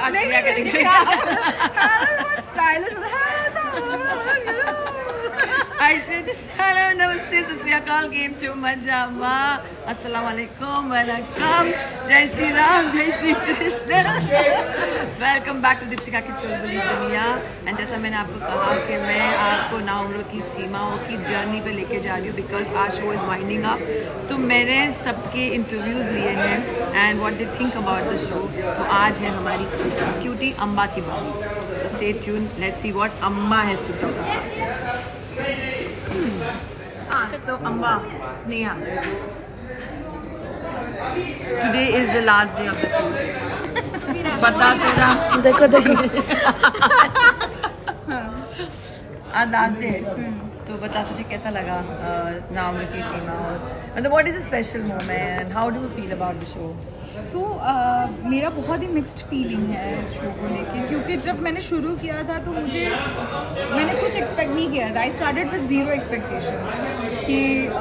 आज क्या करेंगे? I said hello, namaste, sat sri akal, game to majama, assalamu alaikum, welcome, jai shri ram, jai shri krishna, welcome back to Deepshikha की चुलबुली दुनिया। And जैसा मैंने आपको कहा कि मैं आपको ना उम्र की सीमाओं की जर्नी पे लेके जा रही हूँ because our show is winding up. तो मैंने सबके इंटरव्यूज़ लिए हैं and what they think about the show. तो आज है हमारी क्यूटी अम्बा की बारी, so stay tuned, let's see what Amba has to talk about. So Amba, Sneha, today is the last day of the shoot. बता तेरा देखो आज लास्ट डे, तो बता तुझे कैसा लगा ना उम्र की सीमा, और मतलब what is a special moment, how do you feel about the show? So मेरा बहुत ही मिक्स्ड फीलिंग है इस शो को लेके, क्योंकि जब मैंने शुरू किया था तो मैंने कुछ एक्सपेक्ट नहीं किया था। I started with zero expectations कि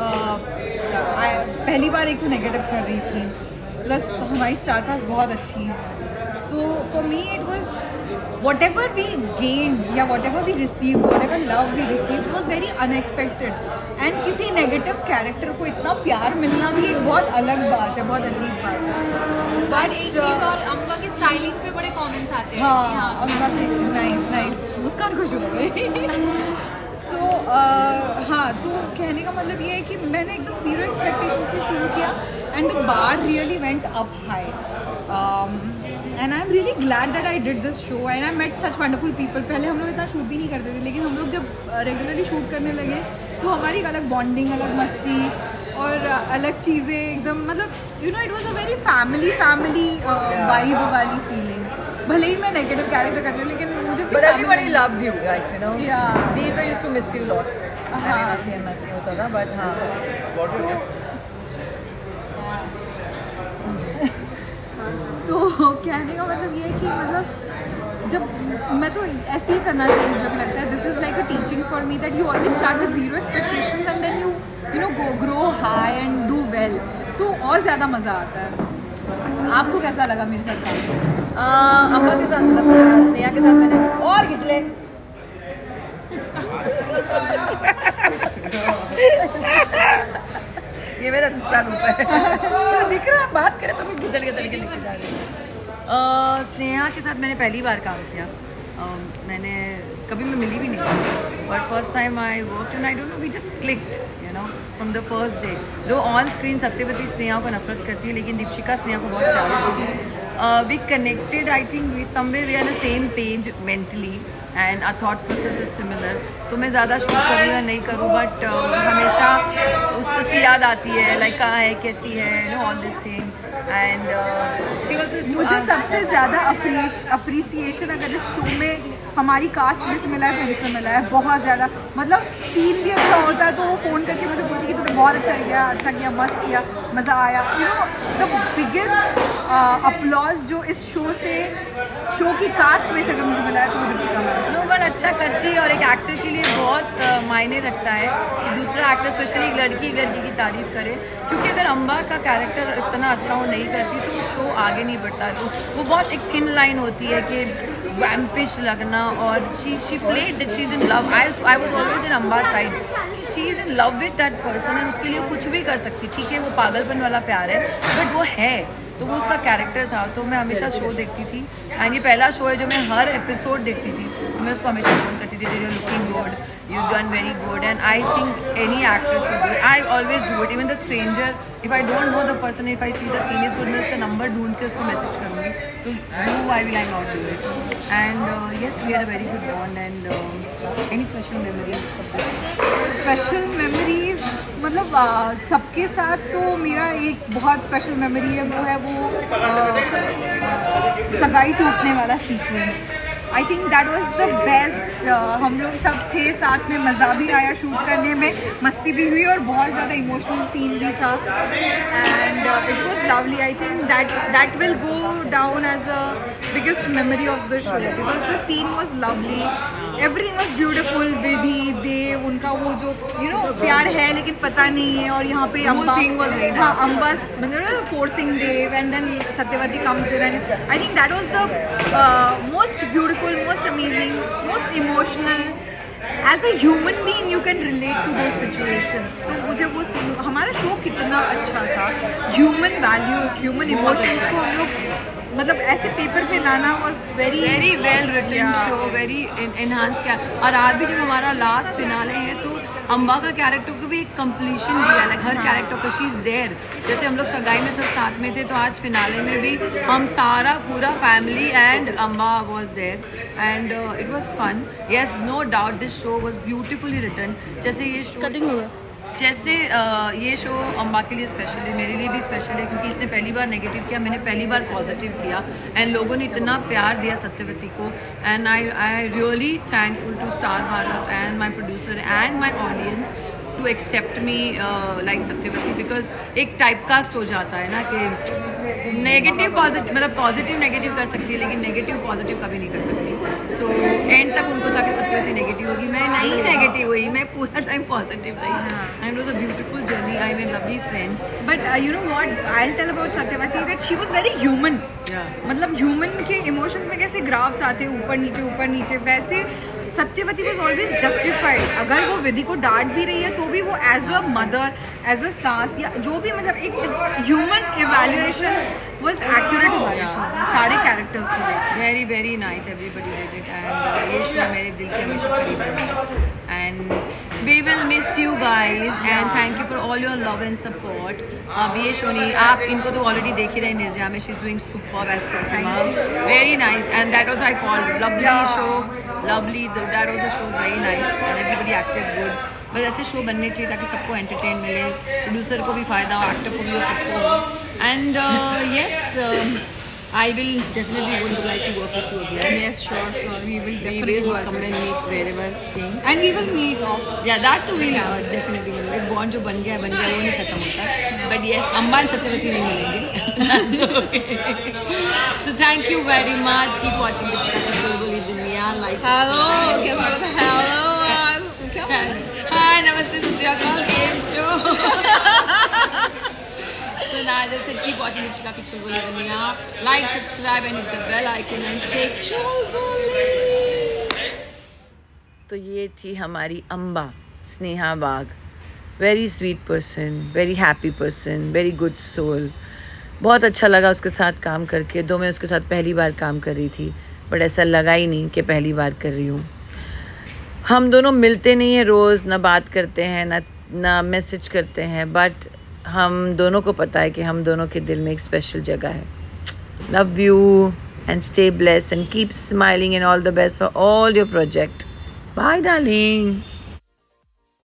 पहली बार एक तो नेगेटिव कर रही थी, प्लस हमारी स्टारकास्ट बहुत अच्छी है। So for me it was whatever we gained या whatever we received, whatever love we received was very unexpected, and किसी नेगेटिव कैरेक्टर को इतना प्यार मिलना भी एक बहुत अलग बात है, बहुत अजीब बात है। बट एक चीज़ और, अम्बा की स्टाइलिंग पे बड़े कमेंट्स आते हैं। हाँ, अम्बा नाइस मुस्कान खुश हो गई। सो हाँ, तो कहने का मतलब ये है कि मैंने एकदम ज़ीरो एक्सपेक्टेशन से शुरू किया and the bar really went up high. And I am really glad that I did this show and I met such wonderful people. पहले हम लोग इतना शूट भी नहीं करते थे, लेकिन हम लोग जब रेगुलरली शूट करने लगे तो हमारी एक अलग बॉन्डिंग, अलग मस्ती और अलग चीज़ें एकदम, मतलब you know it was a very family vibe वाली फीलिंग। भले ही मैं नेगेटिव कैरेक्टर कर रही हूँ, लेकिन मुझे but everybody loved you, like you know, we तो used to miss you lot. हाँ, मसी होता था, बट हाँ तो कहने का मतलब ये है कि मतलब जब मैं तो ऐसे ही करना चाहिए, मुझे भी लगता है this is like a teaching for me that you always start with zero expectations and then you know grow high and do well, तो और ज़्यादा मज़ा आता है। आपको कैसा लगा मेरे साथ काम करके? अम्बा के साथ, मतलब स्नेहा के साथ मैंने और घिसले ये मेरा दूसरा रूप है। तो दिख रहा है, बात करें तो मैं घिसल के लेके जा रही हूँ। स्नेहा के साथ मैंने पहली बार काम किया, मैंने कभी मैं मिली भी नहीं, but first time I work and I don't know, we just clicked you know from the first day. Though on screen Satyavati Sneha को नफरत करती है, लेकिन दीपशिका स्नेहा को बहुत प्यार करती है। We connected, I think we someway we are the same page mentally and our thought process is similar. तो मैं ज़्यादा शूट करूँ या नहीं करूँ, बट हमेशा उसकी याद आती है, लाइक कहाँ है, कैसी है, you know all this thing. And she also, मुझे सबसे ज़्यादा अप्रिसिएशन अगर इस शो में हमारी कास्ट में से मिला है, फ्रेंड्स से मिला है बहुत ज़्यादा। मतलब सीन भी अच्छा होता है तो वो फ़ोन करके मुझे बोलती कि तुमने बहुत अच्छा किया, मस्त किया, मज़ा आया। You know the biggest applause जो इस शो की कास्ट में से अगर मुझे मिला है तो वो दीपशिका मैम। लोग अच्छा करती है और एक एक्टर के लिए बहुत मायने रखता है कि दूसरा एक्टर, स्पेशली एक लड़की की तारीफ करे, क्योंकि अगर अम्बा का कैरेक्टर इतना अच्छा वो नहीं करती तो वो शो आगे नहीं बढ़ता। तो वो बहुत एक थिन लाइन होती है कि वैम्पिश लगना, और she played that she is in love. I was always in Amba side कि she is in love with that person and उसके लिए कुछ भी कर सकती। ठीक है, वो पागलपन वाला प्यार है, बट वो है, तो वो उसका कैरेक्टर था। तो मैं हमेशा शो देखती थी एंड ये पहला शो है जो मैं हर एपिसोड देखती थी, तो मैं उसको हमेशा फोन करती थी, you are looking good, you done very good, and I think any actor should do it. I always do it, even the stranger, if I don't know the person, if I see the scene is good, मैं उसका number ढूंढ के उसको message करूँगी, तो you I will I not do it. And yes, we had a very good bond. And any special memories? Special memories मतलब सबके साथ तो मेरा एक बहुत स्पेशल मेमोरी है, वो सगाई टूटने वाला sequence. I think that was the best. हम लोग सब थे साथ में, मज़ा भी आया शूट करने में, मस्ती भी हुई और बहुत ज़्यादा इमोशनल सीन भी था and it was lovely. I think that will go down as a biggest memory of the show because the scene was lovely everything was beautiful. Vidhi, Dev, उनका वो जो प्यार है लेकिन पता नहीं है, और यहाँ पे अम्बा, हाँ अम्बा मतलब forcing Dev, and then Satyavati comes in, and I think that was the most beautiful, most amazing, most emotional. As a human being you can relate to those situations. तो मुझे वो हमारा शो कितना अच्छा था. ह्यूमन वैल्यूज, ह्यूमन इमोशंस को हम लोग मतलब ऐसे पेपर पे लाना was very well written show, very enhance किया. और आज भी जब हमारा लास्ट फिनाले है तो अम्बा का कैरेक्टर को भी एक कंप्लीशन दिया, लाइक हर कैरेक्टर को शी इज देयर. जैसे हम लोग सगाई में सब साथ में थे, तो आज फिनाले में भी हम सारा पूरा family and Amba was there, and it was fun. Yes, no doubt this show was beautifully written. जैसे ये शो अम्बा के लिए स्पेशल है, मेरे लिए भी स्पेशल है, क्योंकि इसने पहली बार नेगेटिव किया, मैंने पहली बार पॉजिटिव किया, एंड लोगों ने इतना प्यार दिया सत्यवती को. And I really thankful to star Bharat and my producer and my audience to accept me like Satyavati, because एक टाइपकास्ट हो जाता है ना कि नेगेटिव पॉजिटिव, मतलब पॉजिटिव नेगेटिव कर सकती है लेकिन नेगेटिव पॉजिटिव कभी नहीं कर सकती. सो एंड तक उनको था कि सत्यवती नेगेटिव होगी, मैं नहीं नेगेटिव हुई, मैं पूरा टाइम पॉजिटिव रही, and was a beautiful journey. I made lovely friends. But you know what I will tell about Satyavati, that she was very human. मतलब ह्यूमन के इमोशंस में कैसे ग्राफ्स आते हैं ऊपर नीचे, वैसे सत्यवती वॉज ऑलवेज जस्टिफाइड. अगर वो विधि को डांट भी रही है तो भी वो as a mother, as a सास, या जो भी मतलब एक ह्यूमन इवैल्यूएशन वॉज एक्यूरेट हमारे शो में सारे कैरेक्टर्स को देख. Very very nice, everybody did it, and ये शो मेरे दिल के हमेशा करीब रहेगा. And we will miss you guys, and thank you for all your love and support. अब ये शो नहीं, आप इनको तो ऑलरेडी देख ही रहे निर्जा में, she is doing super as Pratima, very nice, and that was I call lovely show, lovely, that was the show very nice, and everybody acted good. बस ऐसे शो बनने चाहिए ताकि सबको एंटरटेन मिले, प्रोड्यूसर को भी फायदा हो, एक्टर को भी हो, सबको हो. And yes, I will definitely would like to work with you again. Yes, sure. We will definitely come and meet wherever thing. And we will meet off. Yeah, that too will definitely. एक bond जो बन गया वो नहीं खत्म होता. But yes, Amba और सत्यवती नहीं मिलेंगे. Okay. So thank you very much. Keep watching the channel. चुलबुली दुनिया. Like. Hello. कैसा बोलता है? Hello. क्या? Hi, नमस्ते सत्यकाल केम चो. So now as I said, keep watching Dipshika की चुलबुली दुनिया. Like, subscribe and hit the bell icon and stay चुलबुली. तो ये थी हमारी Amba Sneha Bagh. Very sweet person, very happy person, very good soul. बहुत अच्छा लगा उसके साथ काम करके. दो मैं उसके साथ पहली बार काम कर रही थी, बट ऐसा लगा ही नहीं कि पहली बार कर रही हूँ. हम दोनों मिलते नहीं हैं रोज़, ना बात करते हैं, ना मैसेज करते हैं, बट हम दोनों को पता है कि हम दोनों के दिल में एक स्पेशल जगह है. Love you and stay blessed and keep smiling and all the best for all your project. Bye darling.